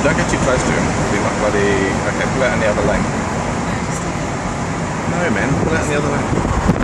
don't get too close to him. Be like bloody. Okay, pull out in the other lane. No, man, pull out in the other lane.